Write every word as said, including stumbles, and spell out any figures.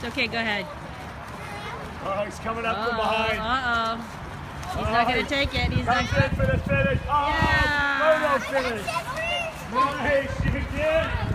It's okay, go ahead. Oh, he's coming up Uh-oh, from behind. uh-oh. He's Oh, not going to take it. He's not Comes in for the finish. Oh, Yeah. photo finish. Nice, you did.